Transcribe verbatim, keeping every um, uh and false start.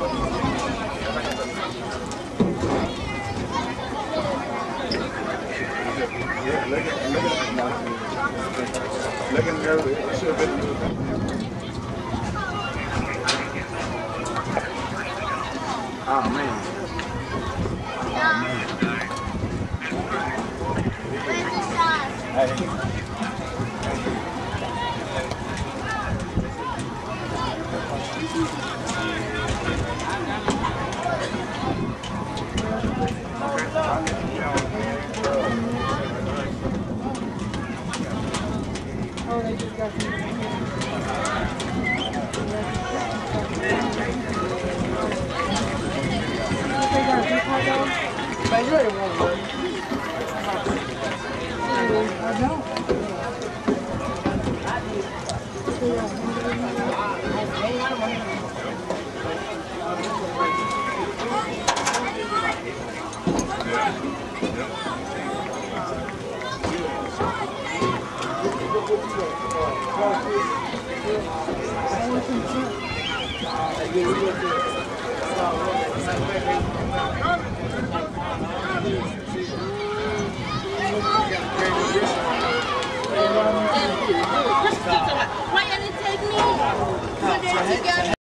Yeah, look at look at look at there. It should have been. Oh man. Oh man. Where's the sauce? Hey. Oh, they just got some. They got a big hot dog? But you already want one. I don't. Why you didn't take me? Put it together.